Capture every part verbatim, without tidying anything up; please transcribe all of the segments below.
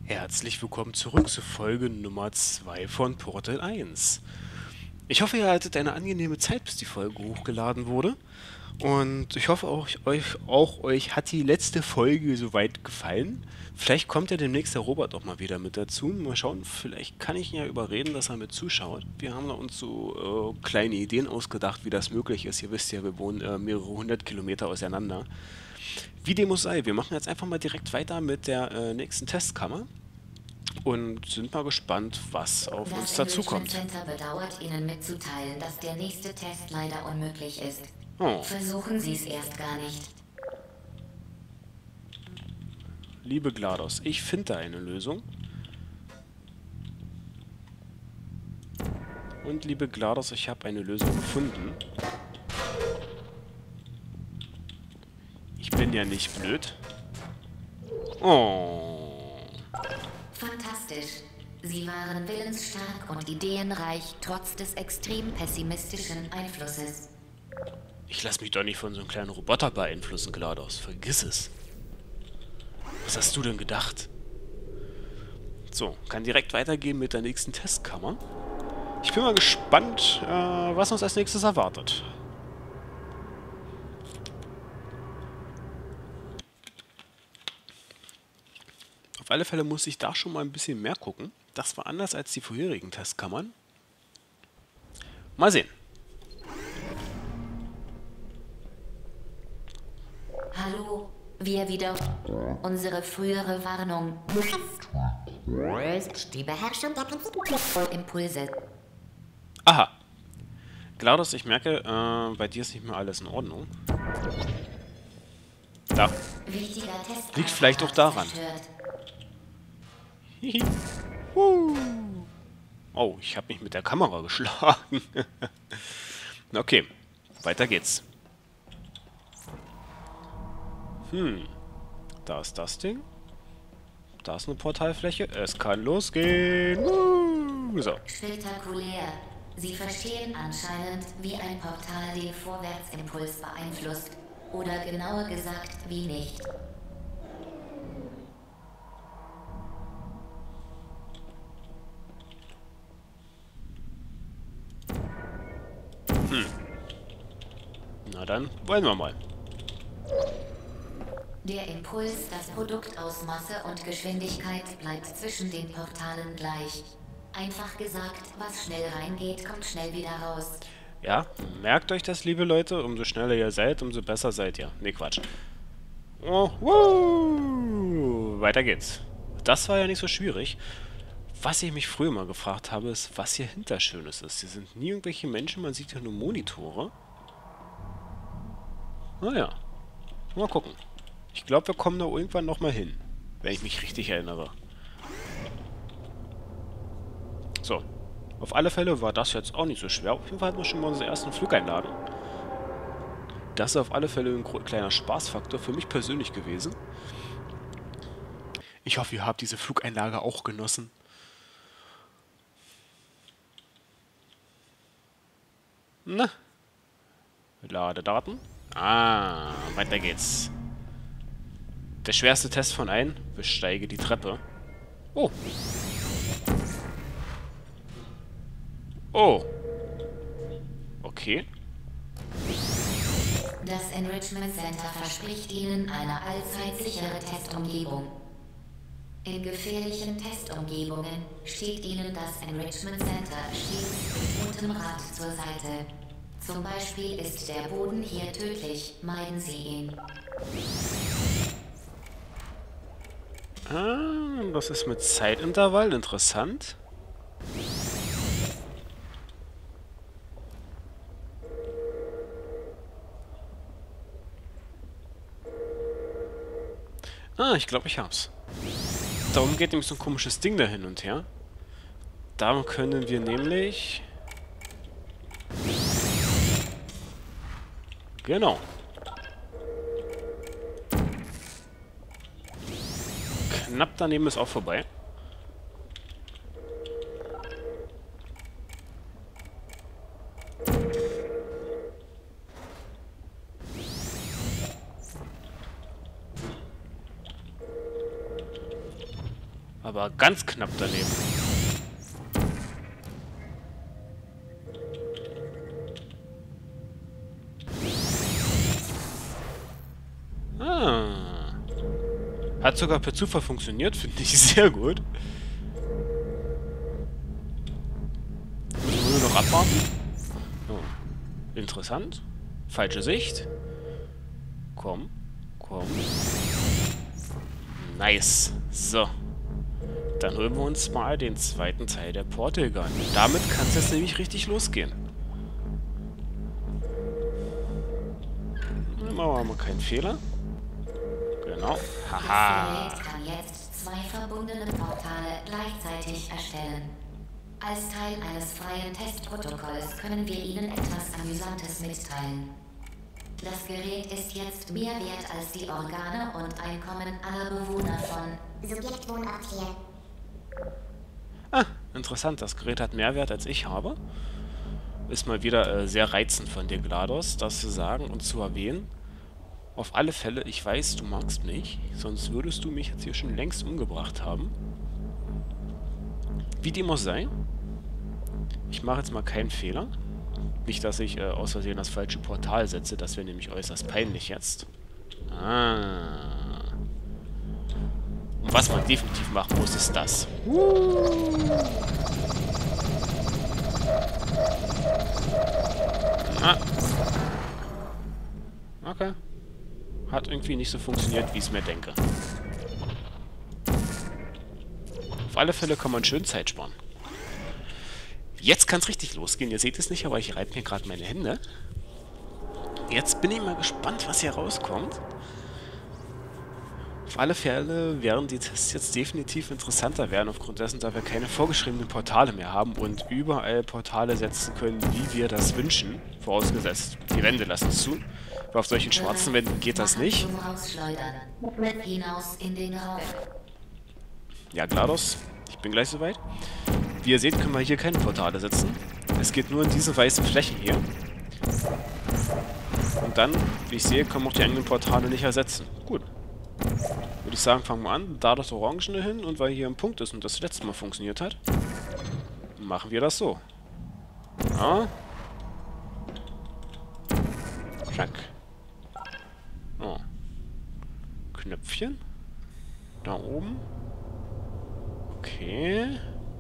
Herzlich willkommen zurück zu Folge Nummer zwei von Portal eins. Ich hoffe, ihr hattet eine angenehme Zeit, bis die Folge hochgeladen wurde. Und ich hoffe, auch euch, auch euch hat die letzte Folge soweit gefallen. Vielleicht kommt ja demnächst der Robert auch mal wieder mit dazu. Mal schauen, vielleicht kann ich ihn ja überreden, dass er mit zuschaut. Wir haben da uns so äh, kleine Ideen ausgedacht, wie das möglich ist. Ihr wisst ja, wir wohnen äh, mehrere hundert Kilometer auseinander. Wie dem auch sei, wir machen jetzt einfach mal direkt weiter mit der äh, nächsten Testkammer und sind mal gespannt, was auf uns Das dazukommt. Enrichment Center bedauert Ihnen mitzuteilen, dass der nächste Test leider unmöglich ist. Oh, Versuchen Sie es erst gar nicht. liebe GLaDOS, ich finde da eine Lösung. Und liebe GLaDOS, ich habe eine Lösung gefunden. Ich bin ja nicht blöd. Oh. Fantastisch. Sie waren willensstark und ideenreich, trotz des extrem pessimistischen Einflusses. Ich lasse mich doch nicht von so einem kleinen Roboter beeinflussen, GLaDOS. Vergiss es. Was hast du denn gedacht? So, kann direkt weitergehen mit der nächsten Testkammer. Ich bin mal gespannt, äh, was uns als nächstes erwartet. Auf alle Fälle muss ich da schon mal ein bisschen mehr gucken. Das war anders als die vorherigen Testkammern. Mal sehen. Hallo, wir wieder unsere frühere Warnung. Die Beherrschung der Prinzipien. Impulse. Aha. GLaDOS, ich merke, äh, bei dir ist nicht mehr alles in Ordnung. Da. Wichtiger Test. Liegt vielleicht auch daran. Hihi. Huh. Oh, ich habe mich mit der Kamera geschlagen. Okay, weiter geht's. Hm, da ist das Ding. Da ist eine Portalfläche. Es kann losgehen. Uh, so. Spektakulär. Sie verstehen anscheinend, wie ein Portal den Vorwärtsimpuls beeinflusst. Oder genauer gesagt, wie nicht. Hm. Na dann, wollen wir mal. Der Impuls, das Produkt aus Masse und Geschwindigkeit, bleibt zwischen den Portalen gleich. Einfach gesagt, was schnell reingeht, kommt schnell wieder raus. Ja, merkt euch das, liebe Leute. Umso schneller ihr seid, umso besser seid ihr. Ne, Quatsch. Oh, wuh. Weiter geht's. Das war ja nicht so schwierig. Was ich mich früher mal gefragt habe, ist, was hier hinter Schönes ist. Hier sind nie irgendwelche Menschen, man sieht hier nur Monitore. Naja, mal gucken. Ich glaube, wir kommen da irgendwann nochmal hin. Wenn ich mich richtig erinnere. So. Auf alle Fälle war das jetzt auch nicht so schwer. Auf jeden Fall hatten wir schon mal unseren ersten Flugeinladen. Das ist auf alle Fälle ein kleiner Spaßfaktor für mich persönlich gewesen. Ich hoffe, ihr habt diese Flugeinlage auch genossen. Na. Ladedaten. Ah, weiter geht's. Der schwerste Test von allen. Besteige die Treppe. Oh. Oh. Okay. Das Enrichment Center verspricht Ihnen eine allzeit sichere Testumgebung. In gefährlichen Testumgebungen steht Ihnen das Enrichment Center stets mit gutem Rat zur Seite. Zum Beispiel ist der Boden hier tödlich, meiden Sie ihn. Ah, das ist mit Zeitintervall interessant. Ah, ich glaube, ich hab's. Darum geht nämlich so ein komisches Ding da hin und her. Darum können wir nämlich... Genau. Knapp daneben ist auch vorbei. Aber ganz knapp daneben. Ah. Hat sogar per Zufall funktioniert, finde ich sehr gut. Müssen wir nur noch abwarten. Oh. Interessant. Falsche Sicht. Komm. Komm. Nice. So. Dann holen wir uns mal den zweiten Teil der Portal Gun. Damit kann es jetzt nämlich richtig losgehen. Dann machen wir mal keinen Fehler. Genau. Haha. Das Gerät kann jetzt zwei verbundene Portale gleichzeitig erstellen. Als Teil eines freien Testprotokolls können wir Ihnen etwas Amüsantes mitteilen. Das Gerät ist jetzt mehr wert als die Organe und Einkommen aller Bewohner von Subjektwohnort hier. Ah, interessant. Das Gerät hat mehr Wert, als ich habe. Ist mal wieder äh, sehr reizend von dir, GLaDOS, das zu sagen und zu erwähnen. Auf alle Fälle, ich weiß, du magst mich, sonst würdest du mich jetzt hier schon längst umgebracht haben. Wie dem auch sei. Ich mache jetzt mal keinen Fehler. Nicht, dass ich äh, aus Versehen das falsche Portal setze, das wäre nämlich äußerst peinlich jetzt. Ah. Und was man definitiv machen muss, ist das. Ah. Okay. Hat irgendwie nicht so funktioniert, wie ich es mir denke. Auf alle Fälle kann man schön Zeit sparen. Jetzt kann es richtig losgehen. Ihr seht es nicht, aber ich reibe mir gerade meine Hände. Jetzt bin ich mal gespannt, was hier rauskommt. Auf alle Fälle werden die Tests jetzt definitiv interessanter werden, aufgrund dessen, da wir keine vorgeschriebenen Portale mehr haben und überall Portale setzen können, wie wir das wünschen. Vorausgesetzt, die Wände lassen es zu. Weil auf solchen schwarzen Wänden geht das nicht. Hinaus in den Raum. Ja, GLaDOS, ich bin gleich soweit. Wie ihr seht, können wir hier keine Portale setzen. Es geht nur in diese weißen Flächen hier. Und dann, wie ich sehe, können wir auch die eigenen Portale nicht ersetzen. Gut. Würde ich sagen, fangen wir an. Da das Orangene hin und weil hier ein Punkt ist und das letzte Mal funktioniert hat, machen wir das so. Ja. Zack. Oh. Knöpfchen. Da oben. Okay.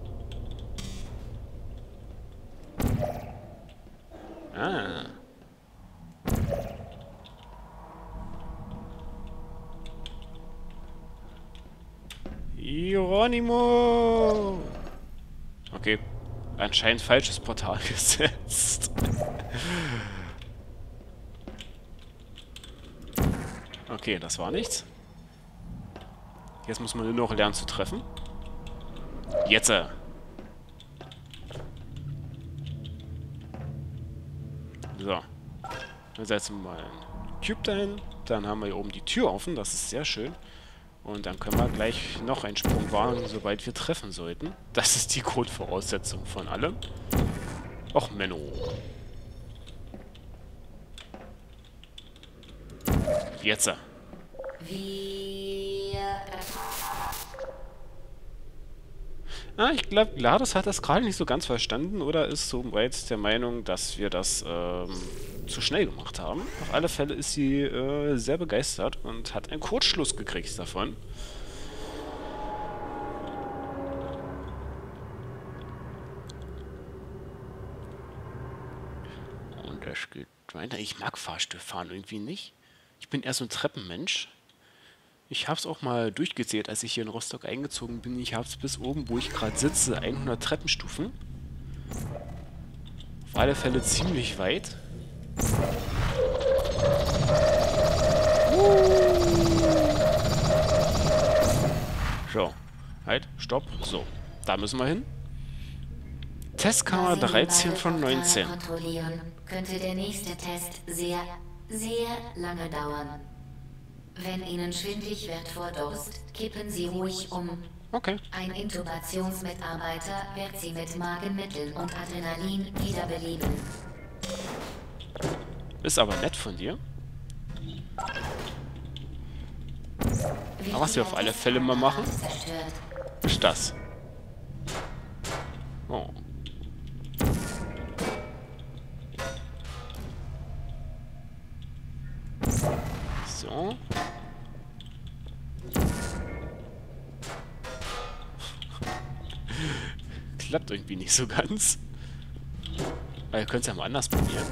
Ah. Hieronimo! Okay. Anscheinend falsches Portal gesetzt. Okay, das war nichts. Jetzt muss man nur noch lernen zu treffen. Jetzt! Äh. So. Dann setzen wir mal einen Cube dahin. Dann haben wir hier oben die Tür offen. Das ist sehr schön. Und dann können wir gleich noch einen Sprung wagen, sobald wir treffen sollten. Das ist die Grundvoraussetzung von allem. Och, Menno. Jetzt. Wir... Ah, ich glaube, GLaDOS hat das gerade nicht so ganz verstanden oder ist so weit der Meinung, dass wir das ähm, zu schnell gemacht haben. Auf alle Fälle ist sie äh, sehr begeistert und hat einen Kurzschluss gekriegt davon. Und das geht weiter. Ich mag Fahrstuhlfahren irgendwie nicht. Ich bin eher so ein Treppenmensch. Ich habe es auch mal durchgezählt, als ich hier in Rostock eingezogen bin. Ich habe es bis oben, wo ich gerade sitze, hundert Treppenstufen. Auf alle Fälle ziemlich weit. So, halt, stopp, so. Da müssen wir hin. Testkammer dreizehn von neunzehn. Kontrollieren, könnte der nächste Test sehr, sehr lange dauern. Wenn Ihnen schwindlig wird vor Durst, kippen Sie ruhig um. Okay. Ein Intubationsmitarbeiter wird Sie mit Magenmitteln und Adrenalin wiederbeleben. Ist aber nett von dir. Aber was wir auf alle Fälle mal machen. Was ist das? Oh. So. Klappt irgendwie nicht so ganz. Aber ihr könnt es ja mal anders probieren.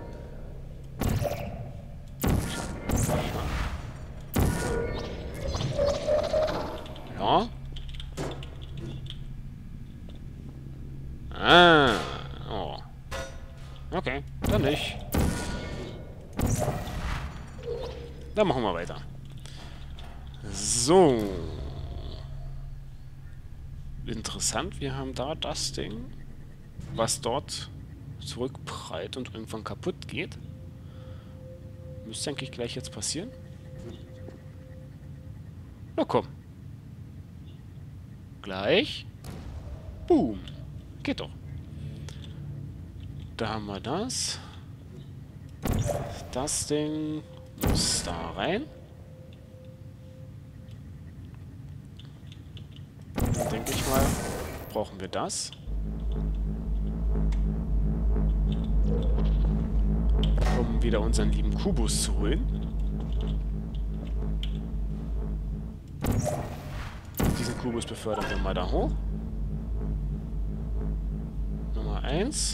Ja. Ah. Oh. Okay, dann nicht. Dann machen wir weiter. So. Interessant, wir haben da das Ding, was dort zurückprallt und irgendwann kaputt geht. Müsste eigentlich gleich jetzt passieren. Na komm. Gleich. Boom. Geht doch. Da haben wir das. Das Ding muss da rein. Dann denke ich mal, brauchen wir das. Um wieder unseren lieben Kubus zu holen. Diesen Kubus befördern wir mal da hoch. Nummer eins.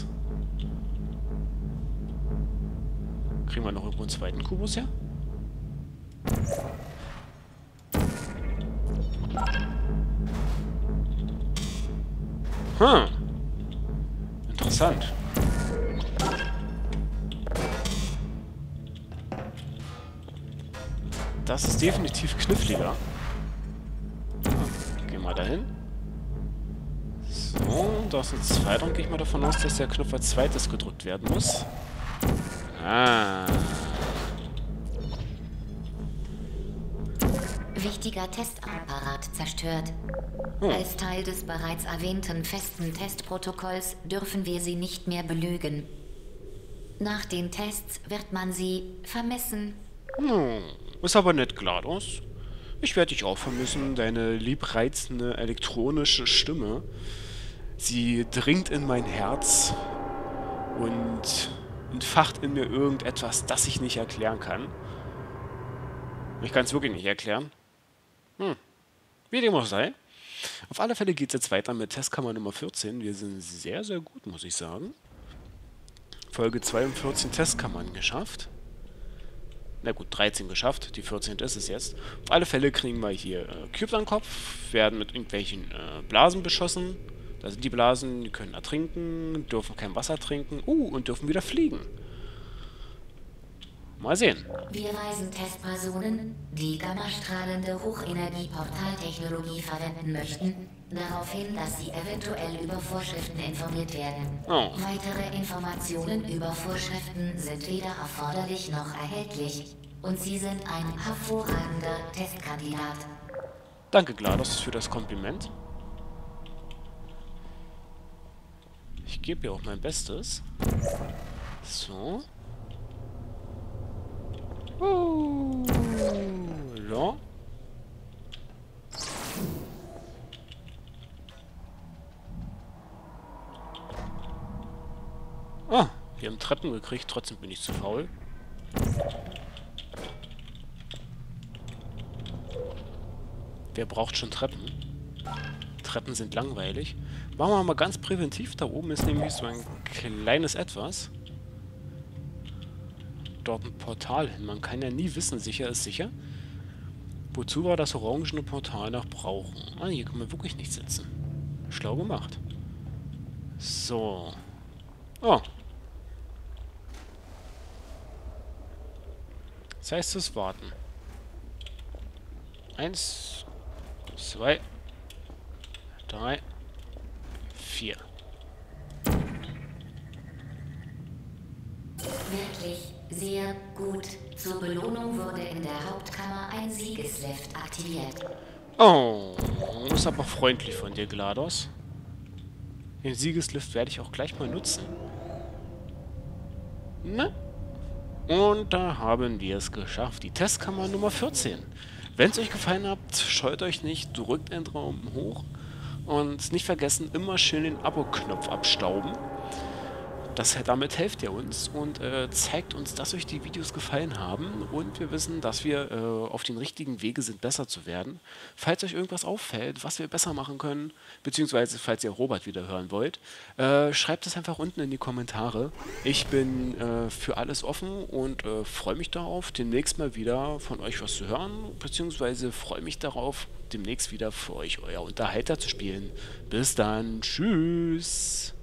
Kriegen wir noch irgendwo einen zweiten Kubus her? Hm. Interessant. Das ist definitiv kniffliger. Gehen wir dahin. So, das ist zwei. Dann gehe ich mal davon aus, dass der Knopf als zweites gedrückt werden muss. Ah. Wichtiger Testapparat zerstört. Hm. Als Teil des bereits erwähnten festen Testprotokolls dürfen wir sie nicht mehr belügen. Nach den Tests wird man sie vermissen. Hm. Ist aber nett, GLaDOS. Ich werde dich auch vermissen, deine liebreizende elektronische Stimme. Sie dringt in mein Herz und entfacht in mir irgendetwas, das ich nicht erklären kann. Ich kann es wirklich nicht erklären. Hm. Wie dem auch sei. Auf alle Fälle geht es jetzt weiter mit Testkammer Nummer vierzehn. Wir sind sehr, sehr gut, muss ich sagen. Folge zweiundvierzig Testkammern geschafft. Na gut, dreizehn geschafft. Die vierzehnte ist es jetzt. Auf alle Fälle kriegen wir hier äh, Cubes an den Kopf, werden mit irgendwelchen äh, Blasen beschossen. Da sind die Blasen, die können ertrinken, dürfen kein Wasser trinken. Uh, und dürfen wieder fliegen. Mal sehen. Wir weisen Testpersonen, die gammastrahlende Hochenergie-Portaltechnologie verwenden möchten, darauf hin, dass sie eventuell über Vorschriften informiert werden. Oh. Weitere Informationen über Vorschriften sind weder erforderlich noch erhältlich und sie sind ein hervorragender Testkandidat. Danke, GLaDOS, für das Kompliment. Ich gebe ja auch mein Bestes. So. Uh, ja. Ah, wir haben Treppen gekriegt, trotzdem bin ich zu faul. Wer braucht schon Treppen? Treppen sind langweilig. Machen wir mal ganz präventiv. Da oben ist nämlich so ein kleines Etwas. Dort ein Portal hin. Man kann ja nie wissen, sicher ist sicher. Wozu wir das orangene Portal noch brauchen? Ah, hier kann man wirklich nicht sitzen. Schlau gemacht. So. Oh. Das heißt es warten. Eins, zwei, drei, vier. Wirklich sehr gut. Zur Belohnung wurde in der Hauptkammer ein Siegeslift aktiviert. Oh, ist aber freundlich von dir, GLaDOS. Den Siegeslift werde ich auch gleich mal nutzen. Na? Und da haben wir es geschafft. Die Testkammer Nummer vierzehn. Wenn es euch gefallen hat, scheut euch nicht, drückt einen Daumen hoch. Und nicht vergessen, immer schön den Abo-Knopf abstauben. Das, damit helft ihr uns und äh, zeigt uns, dass euch die Videos gefallen haben und wir wissen, dass wir äh, auf den richtigen Wege sind, besser zu werden. Falls euch irgendwas auffällt, was wir besser machen können, beziehungsweise falls ihr Robert wieder hören wollt, äh, schreibt es einfach unten in die Kommentare. Ich bin äh, für alles offen und äh, freue mich darauf, demnächst mal wieder von euch was zu hören, beziehungsweise freue mich darauf, demnächst wieder für euch euer Unterhalter zu spielen. Bis dann, tschüss!